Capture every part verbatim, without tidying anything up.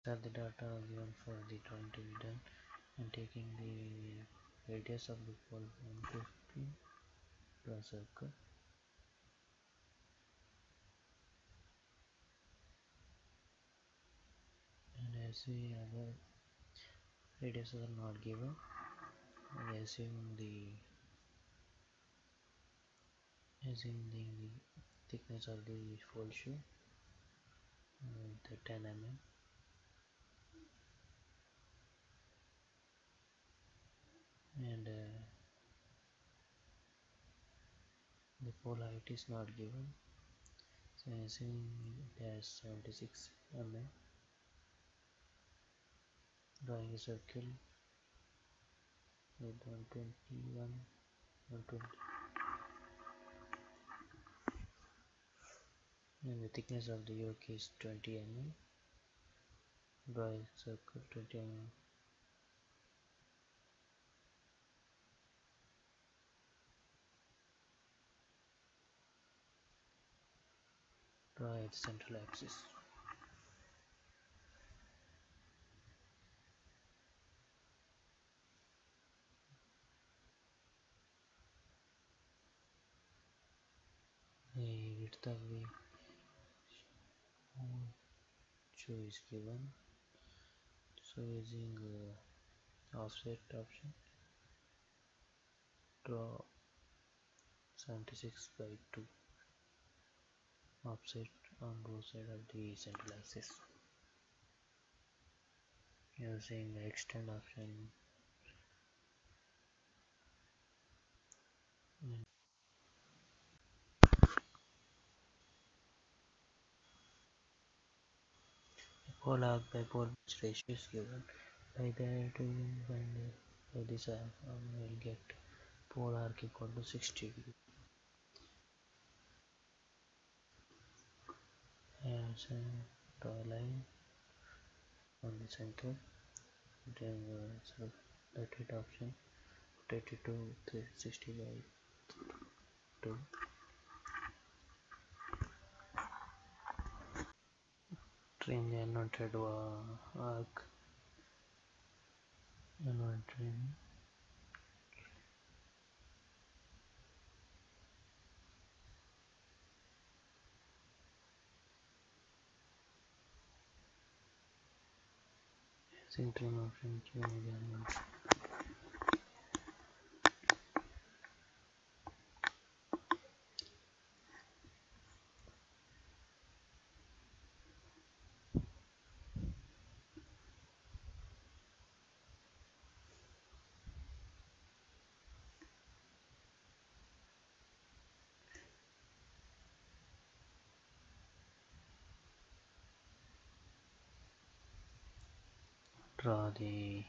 are the data given for the drawing to be done, and taking the radius of the pole one hundred fifty, draw a circle, and as we have a radius are not given, we assume the assume the thickness of the fold shoe uh, the ten millimeters, and uh, the pole height is not given, so assuming it has seventy-six millimeters, drawing a circle with one hundred twenty-one, one hundred twenty, and the thickness of the yoke is twenty millimeters, draw a circle twenty millimeters, draw at the central axis. The width of the shoe is given, so using uh, offset option, draw seventy-six by two offset on both sides of the central axis. Using the extend option, pole arc by pole pitch ratio is given. By that we will find uh, by this um, we will get pole arc equal to sixty degree. And so draw a line on the center, then uh, so rotate option, rotate it to sixty by two. Trim the unwanted uh, arc, unwanted trim. Using trim option, trim the unwanted. Draw the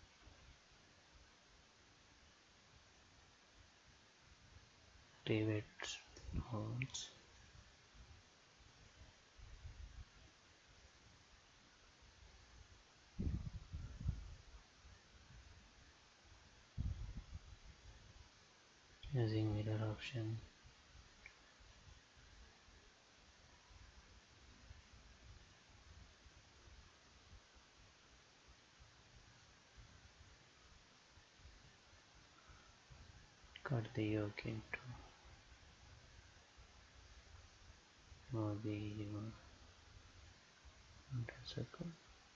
rivets holes. Using mirror option, cut the yoke into uh, the uh, circle.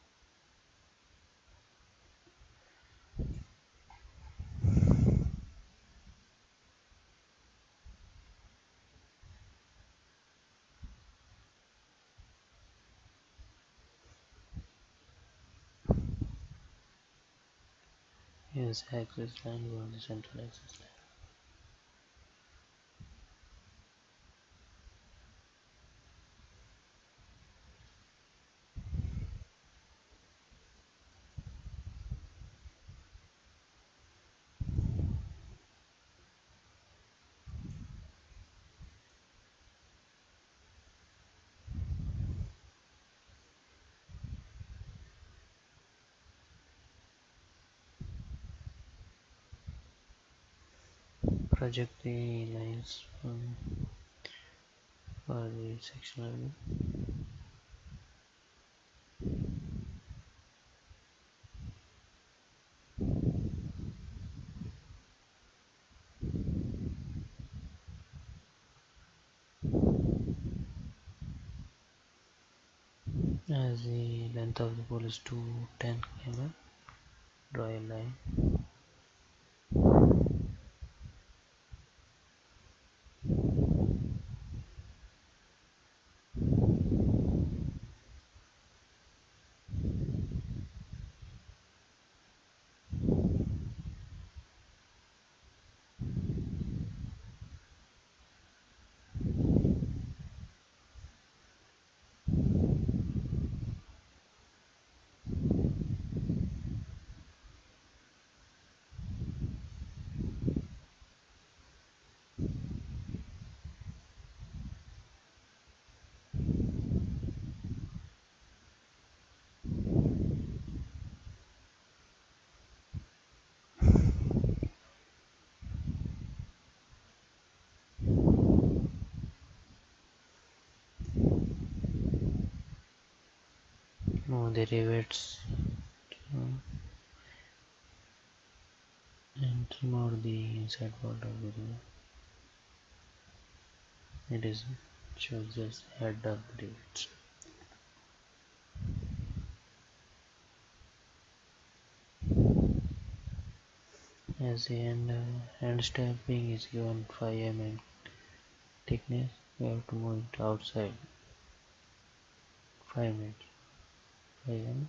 Use axis line on the central axis line. Project the lines um, for the sectional view. As the length of the pole is two hundred ten millimeters, draw a line. Move the rivets and remove the inside part of the rivet. It is shows just head of the rivets. As the end, uh, hand stamping is given five millimeters thickness, we have to move it outside five millimeters. five millimeters.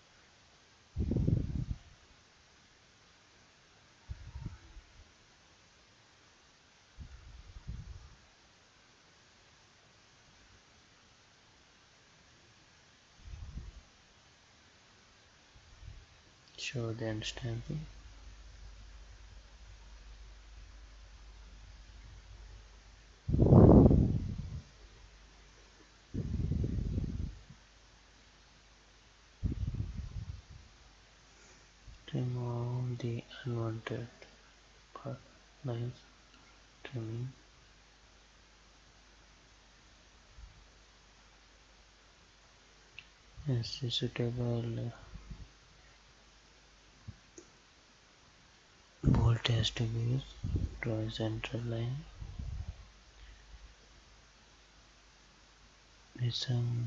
Show the end stamping. Remove the unwanted part lines, trimming. As the suitable bolt has to be used. Draw a center line with some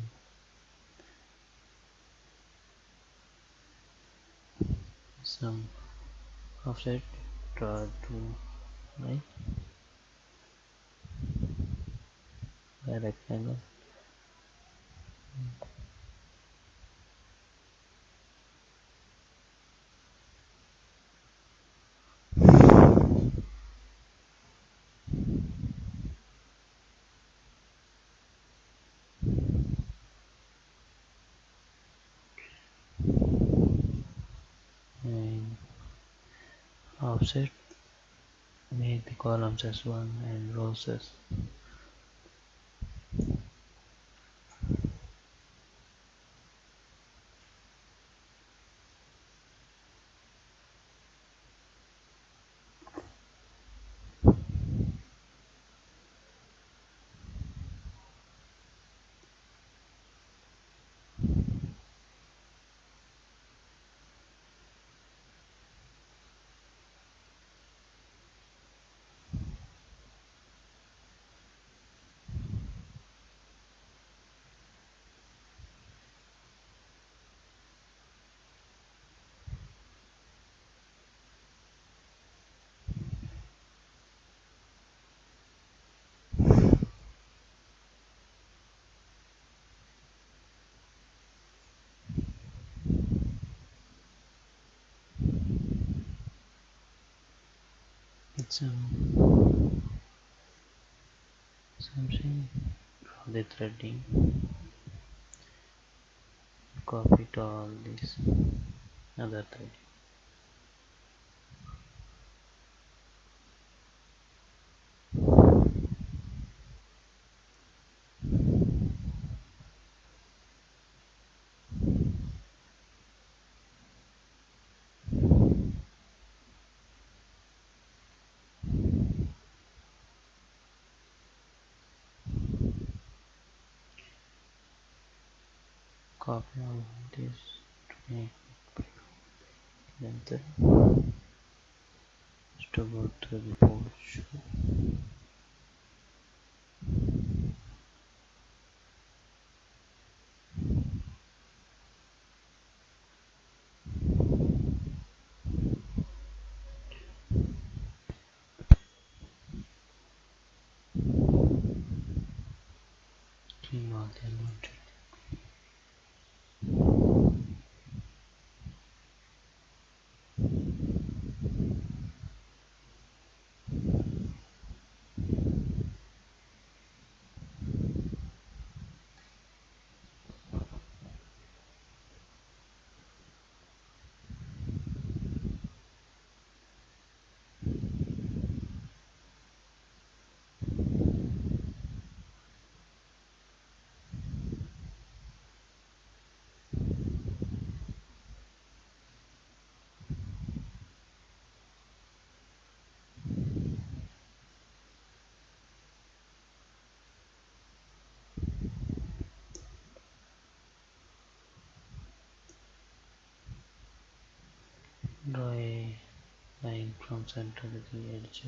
some offset. Draw two line by rectangle. And offset, make the columns as one and rows as with some something for the threading. Copy to all these other threading. Copy all this to make length to go to the porch. all the unwanted. Draw a line from center to the edge.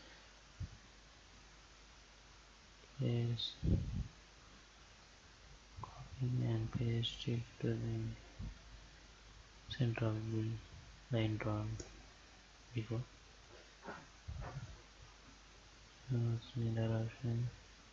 Place copy and paste it to the center of the line drawn before. Use the direction.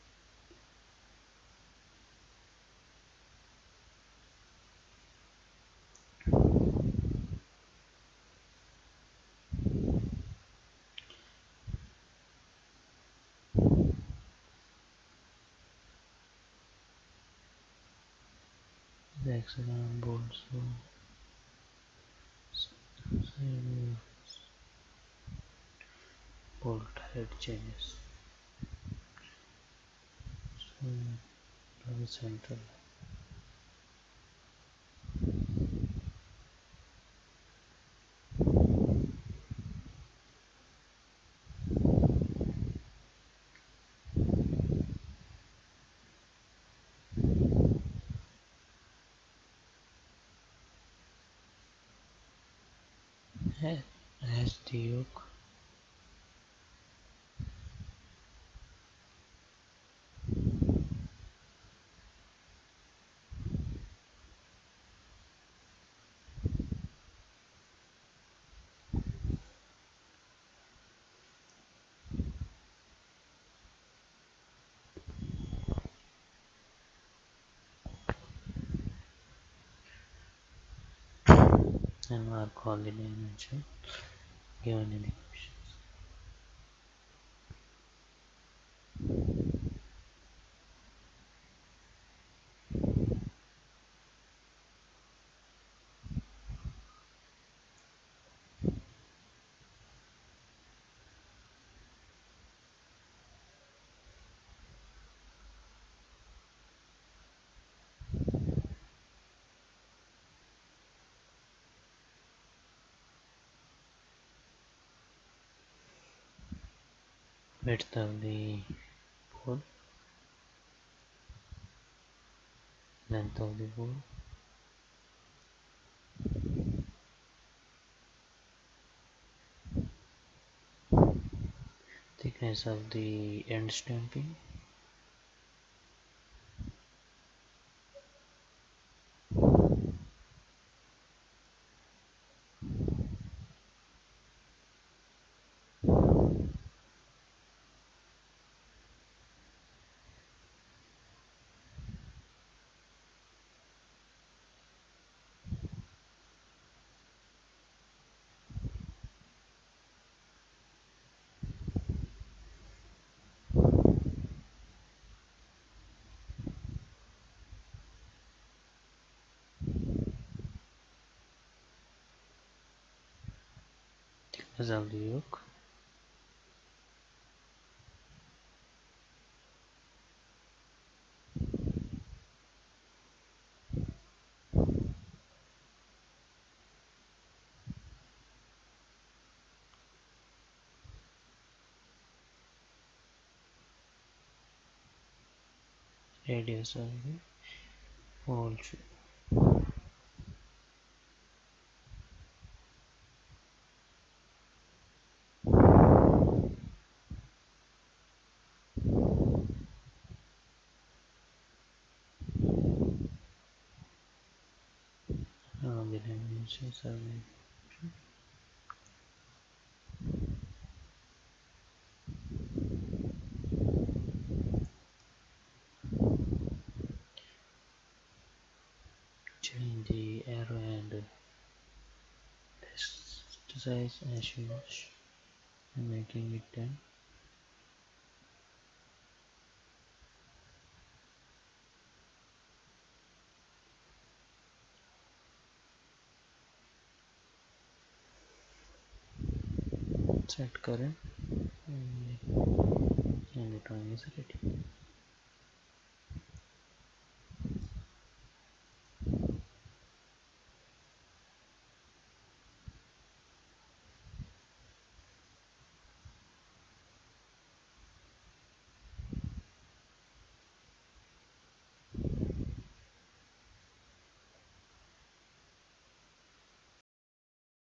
The hexagon board so side bolt head changes. So to the center. As the yoke. And mark all the dimensions given in the questions. Width of the board, length of the board, thickness of the end stamping, thickness of the yoke, radius of the whole shape. All the dimensions of the and text size as you wish. I'm making it ten. Set current and the drawing is ready.